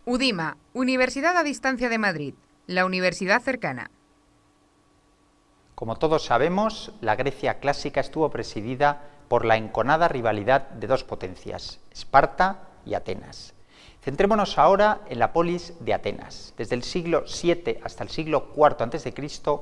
UDIMA, Universidad a Distancia de Madrid, la universidad cercana. Como todos sabemos, la Grecia clásica estuvo presidida por la enconada rivalidad de dos potencias, Esparta y Atenas. Centrémonos ahora en la polis de Atenas. Desde el siglo VII hasta el siglo IV a.C.,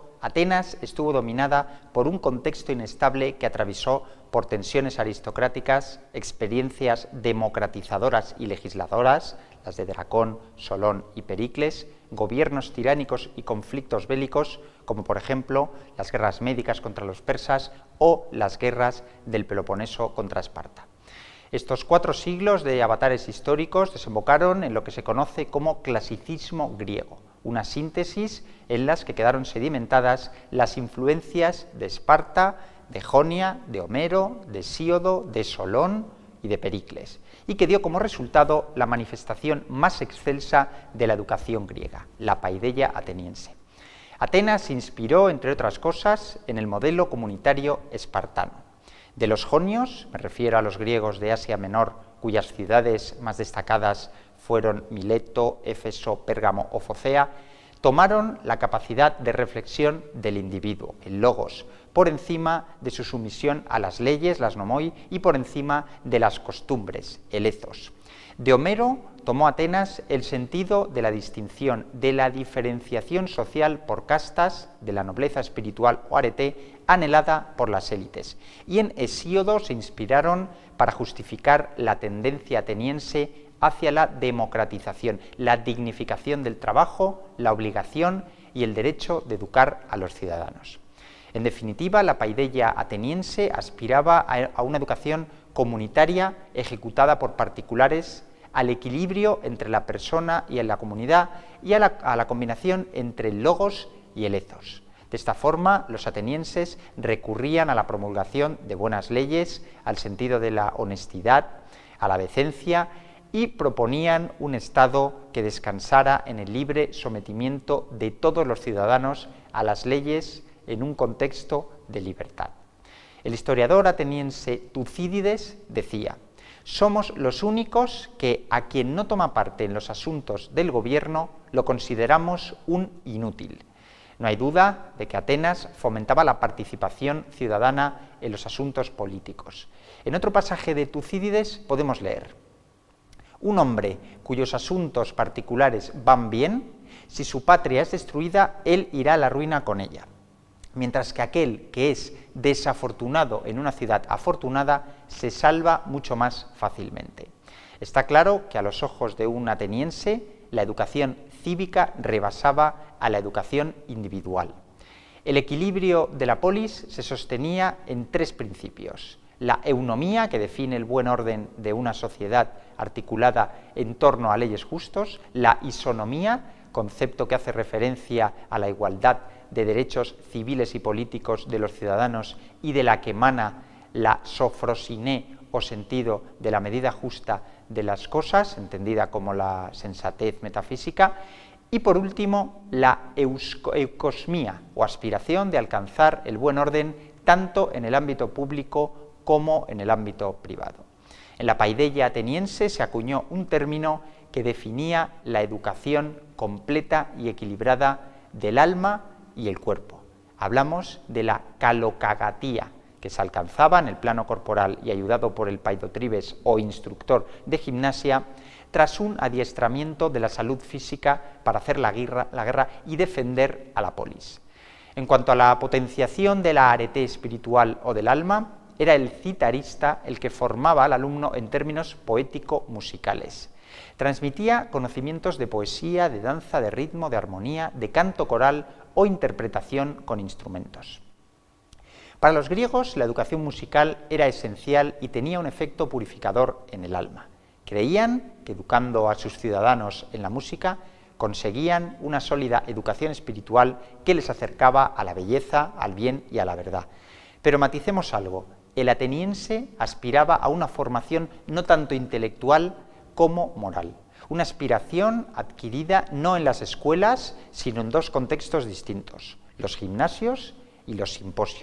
Atenas estuvo dominada por un contexto inestable que atravesó por tensiones aristocráticas, experiencias democratizadoras y legisladoras, las de Dracón, Solón y Pericles, gobiernos tiránicos y conflictos bélicos, como por ejemplo las guerras médicas contra los persas o las guerras del Peloponeso contra Esparta. Estos 4 siglos de avatares históricos desembocaron en lo que se conoce como clasicismo griego, una síntesis en las que quedaron sedimentadas las influencias de Esparta, de Jonia, de Homero, de Hesíodo, de Solón y de Pericles, y que dio como resultado la manifestación más excelsa de la educación griega, la paideia ateniense. Atenas se inspiró, entre otras cosas, en el modelo comunitario espartano. De los jonios, me refiero a los griegos de Asia Menor, cuyas ciudades más destacadas fueron Mileto, Éfeso, Pérgamo o Focea, tomaron la capacidad de reflexión del individuo, el logos, por encima de su sumisión a las leyes, las nomoi, y por encima de las costumbres, el ethos. De Homero tomó Atenas el sentido de la distinción, de la diferenciación social por castas, de la nobleza espiritual o arete, anhelada por las élites. Y en Hesíodo se inspiraron para justificar la tendencia ateniense hacia la democratización, la dignificación del trabajo, la obligación y el derecho de educar a los ciudadanos. En definitiva, la paideia ateniense aspiraba a una educación comunitaria ejecutada por particulares, al equilibrio entre la persona y la comunidad y a la combinación entre el logos y el ethos. De esta forma, los atenienses recurrían a la promulgación de buenas leyes, al sentido de la honestidad, a la decencia, y proponían un Estado que descansara en el libre sometimiento de todos los ciudadanos a las leyes en un contexto de libertad. El historiador ateniense Tucídides decía: «Somos los únicos que, a quien no toma parte en los asuntos del gobierno, lo consideramos un inútil». No hay duda de que Atenas fomentaba la participación ciudadana en los asuntos políticos. En otro pasaje de Tucídides podemos leer: «Un hombre cuyos asuntos particulares van bien, si su patria es destruida, él irá a la ruina con ella. Mientras que aquel que es desafortunado en una ciudad afortunada se salva mucho más fácilmente». Está claro que a los ojos de un ateniense la educación cívica rebasaba a la educación individual. El equilibrio de la polis se sostenía en 3 principios: la eunomía, que define el buen orden de una sociedad articulada en torno a leyes justos; la isonomía, concepto que hace referencia a la igualdad de derechos civiles y políticos de los ciudadanos y de la que emana la sofrosiné o sentido de la medida justa de las cosas, entendida como la sensatez metafísica; y por último, la eukosmía o aspiración de alcanzar el buen orden tanto en el ámbito público como en el ámbito privado. En la paideia ateniense se acuñó un término que definía la educación completa y equilibrada del alma y el cuerpo. Hablamos de la kalokagatía, que se alcanzaba en el plano corporal y ayudado por el paidotribes o instructor de gimnasia, tras un adiestramiento de la salud física para hacer la guerra y defender a la polis. En cuanto a la potenciación de la arete espiritual o del alma, era el citarista el que formaba al alumno en términos poético-musicales. Transmitía conocimientos de poesía, de danza, de ritmo, de armonía, de canto coral o interpretación con instrumentos. Para los griegos, la educación musical era esencial y tenía un efecto purificador en el alma. Creían que educando a sus ciudadanos en la música conseguían una sólida educación espiritual que les acercaba a la belleza, al bien y a la verdad. Pero maticemos algo: el ateniense aspiraba a una formación no tanto intelectual como moral, una aspiración adquirida no en las escuelas, sino en 2 contextos distintos: los gimnasios y los simposios.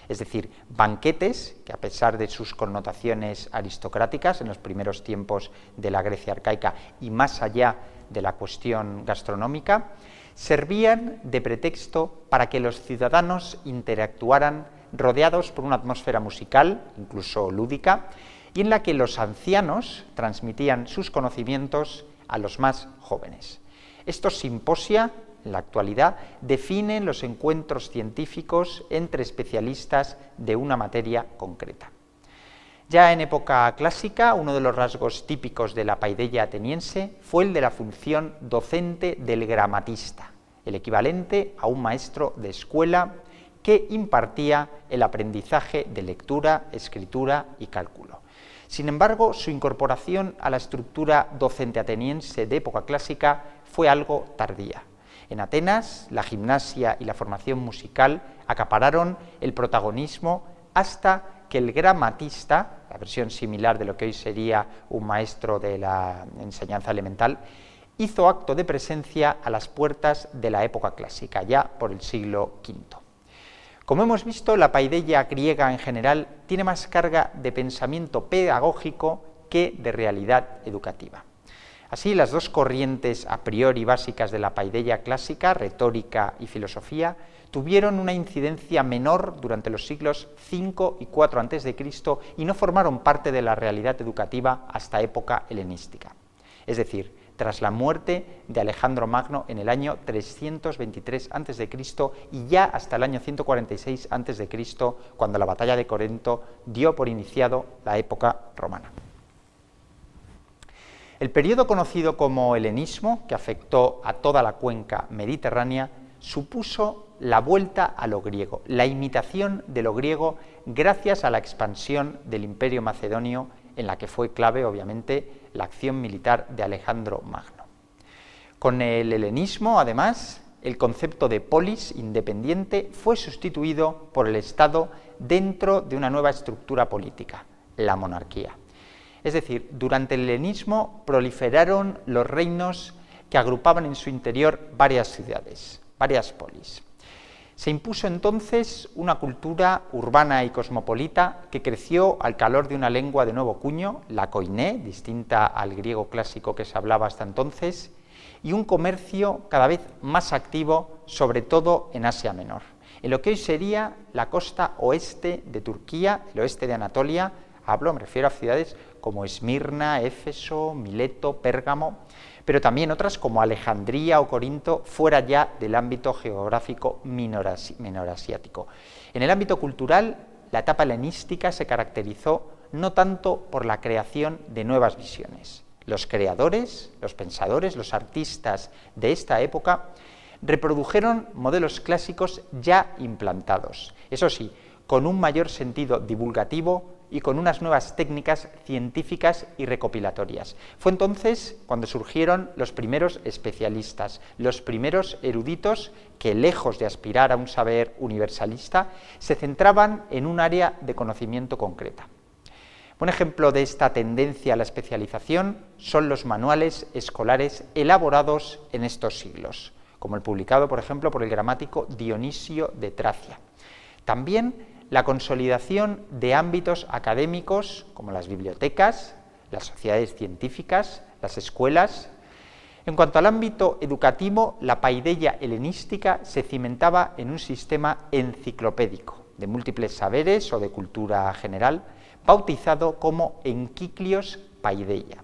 es decir, banquetes que, a pesar de sus connotaciones aristocráticas en los primeros tiempos de la Grecia arcaica y más allá de la cuestión gastronómica, servían de pretexto para que los ciudadanos interactuaran rodeados por una atmósfera musical, incluso lúdica, y en la que los ancianos transmitían sus conocimientos a los más jóvenes. Estos simposia, en la actualidad, definen los encuentros científicos entre especialistas de una materia concreta. Ya en época clásica, uno de los rasgos típicos de la paideia ateniense fue el de la función docente del gramatista, el equivalente a un maestro de escuela que impartía el aprendizaje de lectura, escritura y cálculo. Sin embargo, su incorporación a la estructura docente ateniense de época clásica fue algo tardía. En Atenas, la gimnasia y la formación musical acapararon el protagonismo hasta que el gramatista, la versión similar de lo que hoy sería un maestro de la enseñanza elemental, hizo acto de presencia a las puertas de la época clásica, ya por el siglo V. Como hemos visto, la paideia griega en general tiene más carga de pensamiento pedagógico que de realidad educativa. Así, las dos corrientes a priori básicas de la paideia clásica, retórica y filosofía, tuvieron una incidencia menor durante los siglos V y IV a.C. y no formaron parte de la realidad educativa hasta época helenística. Es decir, tras la muerte de Alejandro Magno en el año 323 a.C. y ya hasta el año 146 a.C., cuando la batalla de Corinto dio por iniciado la época romana. El periodo conocido como helenismo, que afectó a toda la cuenca mediterránea, supuso la vuelta a lo griego, la imitación de lo griego gracias a la expansión del Imperio Macedonio, en la que fue clave, obviamente, la acción militar de Alejandro Magno. Con el helenismo, además, el concepto de polis independiente fue sustituido por el Estado dentro de una nueva estructura política, la monarquía. Es decir, durante el helenismo proliferaron los reinos que agrupaban en su interior varias ciudades, varias polis. Se impuso entonces una cultura urbana y cosmopolita que creció al calor de una lengua de nuevo cuño, la koiné, distinta al griego clásico que se hablaba hasta entonces, y un comercio cada vez más activo, sobre todo en Asia Menor. En lo que hoy sería la costa oeste de Turquía, el oeste de Anatolia, me refiero a ciudades como Esmirna, Éfeso, Mileto, Pérgamo, pero también otras como Alejandría o Corinto, fuera ya del ámbito geográfico menorasiático. En el ámbito cultural, la etapa helenística se caracterizó no tanto por la creación de nuevas visiones. Los creadores, los pensadores, los artistas de esta época reprodujeron modelos clásicos ya implantados, eso sí, con un mayor sentido divulgativo y con unas nuevas técnicas científicas y recopilatorias. Fue entonces cuando surgieron los primeros especialistas, los primeros eruditos que, lejos de aspirar a un saber universalista, se centraban en un área de conocimiento concreta. Un ejemplo de esta tendencia a la especialización son los manuales escolares elaborados en estos siglos, como el publicado, por ejemplo, por el gramático Dionisio de Tracia. También la consolidación de ámbitos académicos como las bibliotecas, las sociedades científicas, las escuelas. En cuanto al ámbito educativo, la paideia helenística se cimentaba en un sistema enciclopédico de múltiples saberes o de cultura general, bautizado como Enkiklios Paideia.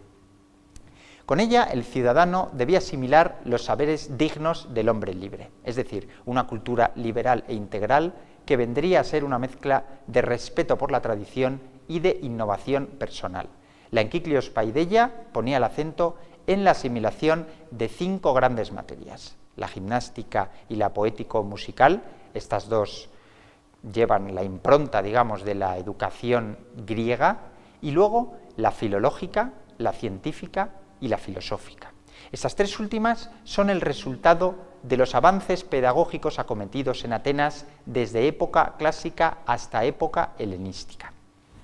Con ella, el ciudadano debía asimilar los saberes dignos del hombre libre, es decir, una cultura liberal e integral que vendría a ser una mezcla de respeto por la tradición y de innovación personal. La Enkiklios Paideia ponía el acento en la asimilación de 5 grandes materias: la gimnástica y la poético-musical. Estas dos llevan la impronta, digamos, de la educación griega, y luego la filológica, la científica y la filosófica. Estas 3 últimas son el resultado de los avances pedagógicos acometidos en Atenas desde época clásica hasta época helenística.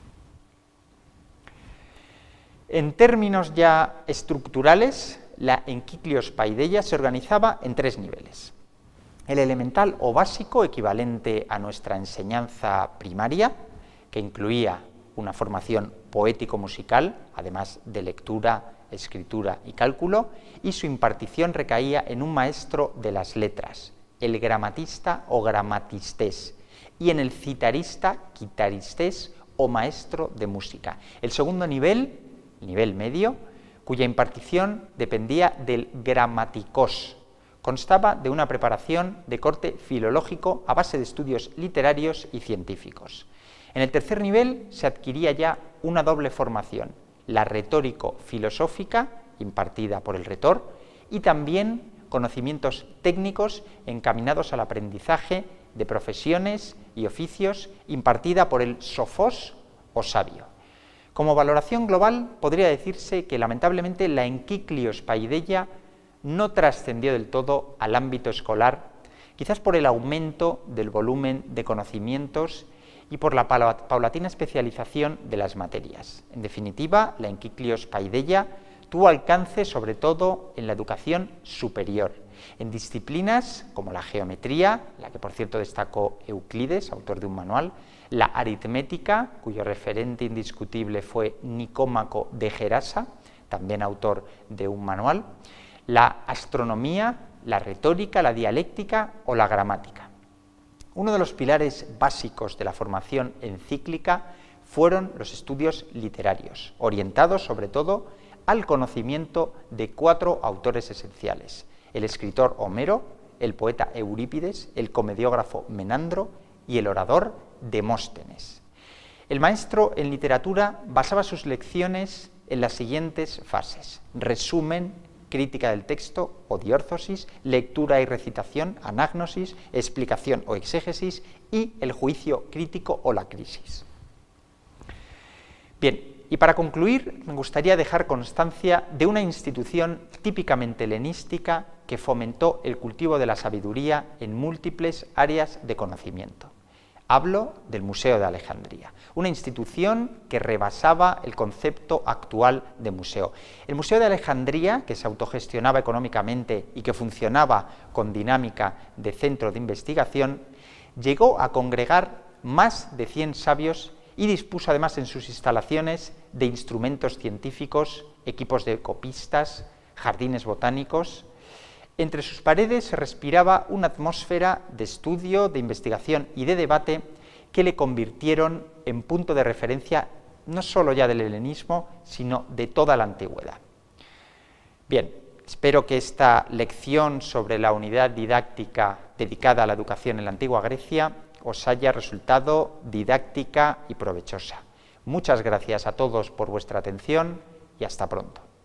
En términos ya estructurales, la Enkiklios Paideia se organizaba en 3 niveles. el elemental o básico, equivalente a nuestra enseñanza primaria, que incluía una formación poético-musical, además de lectura, escritura y cálculo, y su impartición recaía en un maestro de las letras, el gramatista o gramatistés, y en el citarista, quitaristés o maestro de música. El segundo nivel, nivel medio, cuya impartición dependía del gramaticós, constaba de una preparación de corte filológico a base de estudios literarios y científicos. En el tercer nivel se adquiría ya una doble formación, la retórico-filosófica, impartida por el retor, y también conocimientos técnicos encaminados al aprendizaje de profesiones y oficios, impartida por el sofós o sabio. Como valoración global, podría decirse que lamentablemente la enquiclios paideia no trascendió del todo al ámbito escolar, quizás por el aumento del volumen de conocimientos y por la paulatina especialización de las materias. En definitiva, la enquiclios paideia tuvo alcance sobre todo en la educación superior, en disciplinas como la geometría, la que por cierto destacó Euclides, autor de un manual, la aritmética, cuyo referente indiscutible fue Nicómaco de Gerasa, también autor de un manual, la astronomía, la retórica, la dialéctica o la gramática. Uno de los pilares básicos de la formación encíclica fueron los estudios literarios, orientados sobre todo al conocimiento de 4 autores esenciales: el escritor Homero, el poeta Eurípides, el comediógrafo Menandro y el orador Demóstenes. El maestro en literatura basaba sus lecciones en las siguientes fases: resumen, crítica del texto o diórfosis, lectura y recitación, anagnosis, explicación o exégesis y el juicio crítico o la crisis. Bien, y para concluir me gustaría dejar constancia de una institución típicamente helenística que fomentó el cultivo de la sabiduría en múltiples áreas de conocimiento. Hablo del Museo de Alejandría, una institución que rebasaba el concepto actual de museo. El Museo de Alejandría, que se autogestionaba económicamente y que funcionaba con dinámica de centro de investigación, llegó a congregar más de 100 sabios y dispuso además en sus instalaciones de instrumentos científicos, equipos de copistas, jardines botánicos. Entre sus paredes se respiraba una atmósfera de estudio, de investigación y de debate que le convirtieron en punto de referencia no solo ya del helenismo, sino de toda la antigüedad. Bien, espero que esta lección sobre la unidad didáctica dedicada a la educación en la antigua Grecia os haya resultado didáctica y provechosa. Muchas gracias a todos por vuestra atención y hasta pronto.